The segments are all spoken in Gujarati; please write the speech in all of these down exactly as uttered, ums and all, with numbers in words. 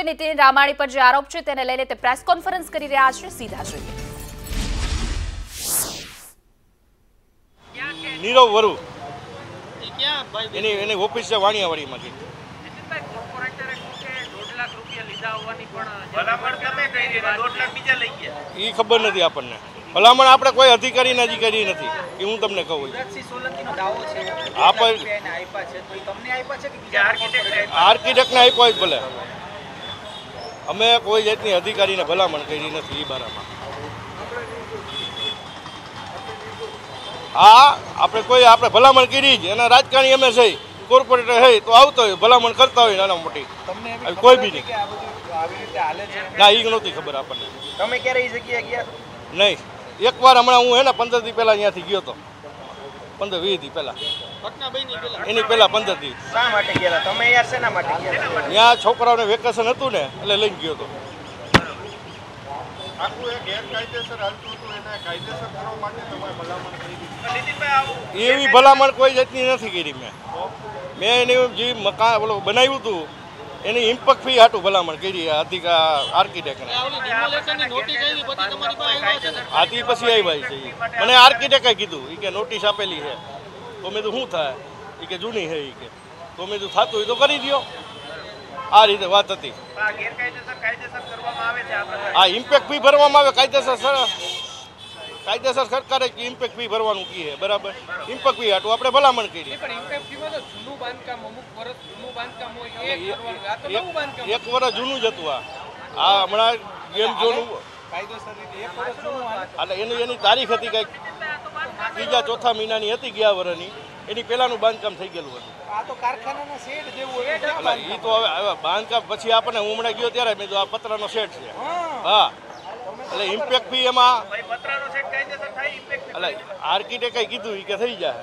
નીતિન રામાણી પર જે આરોપ છે તેને લઈને તે પ્રેસ કોન્ફરન્સ કરી રહ્યા છે. સીધા જોઈએ. નીરવ વરુ એની એની ઓફિસ છે વાણિયાવાડીમાંથી. એ ખબર નથી આપણને. ભલામણ આપણે કોઈ અધિકારીને હજી કરી નથી એ હું તમને કહું. આર્કિટેક્ટને આપ્યો જ ભલે, અમે કોઈ જાતની અધિકારીને ભલામણ કરી નથી એ બારામાં. હા, આપણે કોઈ આપણે ભલામણ કરી જ એના રાજકારણી અમે છે કોર્પોરેટર હોય તો આવતો હોય ભલામણ કરતા હોય નાના મોટી, કોઈ બી નહીં. ના, એ નહોતી ખબર આપણને. તમે ક્યારે એ જગ્યાએ ગયા? નહીં, એક વાર હમણાં હું હે ને પંદર દી પહેલા અહીંયાથી ગયો હતો. પંદર વીસ દી પહેલા એની પહેલા પંદર દી. શા માટે ગયા તમે? યાર શેના માટે ગયા? ત્યાં છોકરાઓને વેકેશન હતું ને એટલે લઈને ગયો હતો. એવી ભલામણ કોઈ જાતની નથી કરી મેં. મેં એની જે મકાન ઓલું બનાવ્યું હતું એની ઇમ્પેક્ટ ફી હાટું ભલામણ કરી અધિકાર આર્કિટેક્ટને. આથી પછી આવી છે મને આર્કિટેક્ટે કીધું એ કે નોટિસ આપેલી છે. તો મેં તો શું થાય એ કે જૂની છે એ કે. તો મેં તો થતું હોય તો કરી દો. આ રીતે વાત હતી. હા, ઇમ્પેક્ટ ફી ભરવામાં આવે કાયદેસર. કાયદેસર સરકારે ઇમ્પેક્ટ ફી ભરવાનું કી છે બરાબર. ઇમ્પેક્ટ ફી હાટું આપણે ભલામણ કરી. એક વર્ષ જૂનું જ હતું. આ આ હમણાં ગેમ ઝોન એટલે એની એની તારીખ હતી કંઈક ત્રીજા ચોથા મહિનાની હતી ગયા વર્ષની. એની પહેલાનું બાંધકામ થઈ ગયેલું હતું. એ તો હવે બાંધકામ પછી આપણને હું હમણાં ગયો ત્યારે મેં તો આ પતરાનો સેટ છે. હા, એટલે ઇમ્પેક્ટ ફી એમાં એટલે આર્કિટેક્ટે કીધું કે થઈ જાય.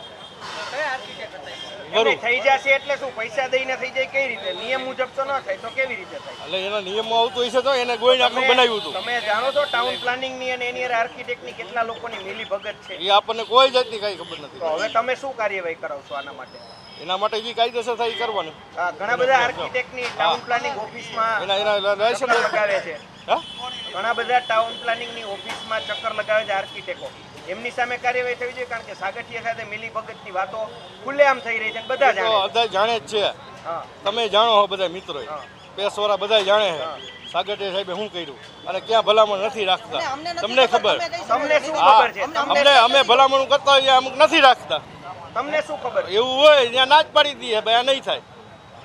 થઈ જશે એટલે શું? પૈસા દઈને થઈ જાય કઈ રીતે? નિયમ મુજબ તો ન થાય તો કેવી રીતે થાય? એટલે એના નિયમો આવતો હશે તો એને ગોઈને આખું બનાવ્યું હતું. તમે જાણો છો ટાઉન પ્લાનિંગ ની અને એની આર્કિટેક્ટ ની કેટલા લોકોની મિલી ભગત છે? એ આપણને કોઈ જાતની કઈ ખબર નથી. તો હવે તમે શું કાર્યવાહી કરાવશો આના માટે? એના માટે જે કાયદેસર થાય એ કરવાનું. ઘણા બધા આર્કિટેક્ટ ની ટાઉન પ્લાનિંગ ઓફિસમાં એના એના લાયસન્સ લગાવે છે. હા, ઘણા બધા ટાઉન પ્લાનિંગ ની ઓફિસમાં ચક્કર લગાવે છે આર્કિટેક્ટો. એમની સામે કાર્યવાહી થવી જોઈએ કારણ કે સાગઠિયા સાથે મિલી ભગત ની વાતો ખુલ્લેઆમ થઈ રહી છે. બધા જાણે બધા જાણે જ છે. તમે જાણો છો બધા મિત્રો પેશવાળા બધા જાણે છે સાગઠિયા સાહેબે શું કર્યું અને ક્યાં ભલામણ નથી રાખતા. તમને ખબર? તમને શું ખબર છે? અમને અમે ભલામણ કરતા હોય અમુક નથી રાખતા. તમને શું ખબર? એવું હોય ત્યાં ના જ પાડી દઈએ ભાઈ આ નહીં થાય.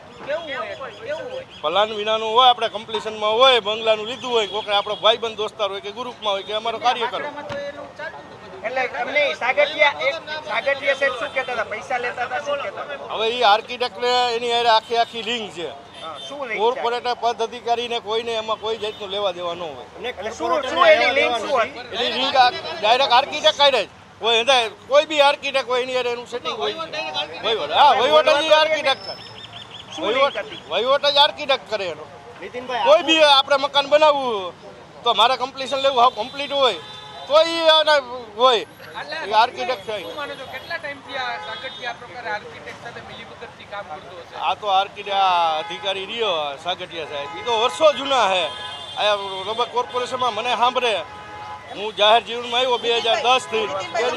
પ્લાન વિનાનું હોય આપણે કમ્પ્લીશનમાં હોય બંગલાનું લીધું હોય કોઈક આપણો ભાઈબંધ દોસ્તાર હોય કે ગ્રુપમાં હોય કે અમારો કાર્યકર હોય. એટલે એમને સાગઠિયા એક સાગઠિયા સેટ શું કહેતા હતા? પૈસા લેતા હતા શું કહેતા હતા? હવે એ આર્કિટેક્ટને એની હારે આખી આખી લિંક છે. શું લિંક? કોર્પોરેટર પદ અધિકારીને કોઈને એમાં કોઈ જાતનું લેવા દેવા ન હોય. એટલે શું શું એની લિંક શું હતી? એની લિંક ડાયરેક્ટ આર્કિટેક્ટ કાઢે જ કોઈ હે કોઈ બી આર્કિટેક્ટ હોય એની હારે એનું સેટિંગ હોય. વહીવટ હા વહીવટ જ આર્કિટેક્ટ કરે. વહીવટ જ આર્કિટેક્ટ કરે એનો. કોઈ બી આપણે મકાન બનાવવું તો મારે કમ્પ્લીશન લેવું હા કમ્પ્લીટ હોય તો એ હોય એ આર્કિટેક્ટ છે. આ તો આર્કિટેક્ટ અધિકારી રહ્યો સાગઠિયા સાહેબ એ તો વર્ષો જૂના છે. આ રબર કોર્પોરેશનમાં મને સાંભળે હું જાહેર જીવનમાં આવ્યો બે હજાર દસ થી.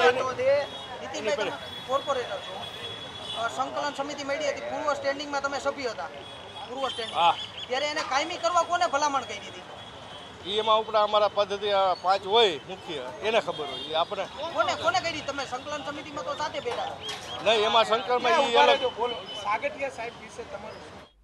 સંકલન સમિતિ મળી હતી પૂર્વ સ્ટેન્ડિંગમાં તમે સભ્ય હતા. પૂર્વ સ્ટેન્ડિંગ ત્યારે એને કાયમી કરવા કોને ભલામણ કરી દીધી? એમાં ઉપરા અમારા પદ્ધતિ પાંચ હોય મુખ્ય એને ખબર હોય. આપણે કોને કોને કરી? તમે સંકલન સમિતિમાં તો સાથે બેઠા નહીં એમાં શંકરમાં એ અલગ. સાગઠિયા સાહેબ વિશે તમારું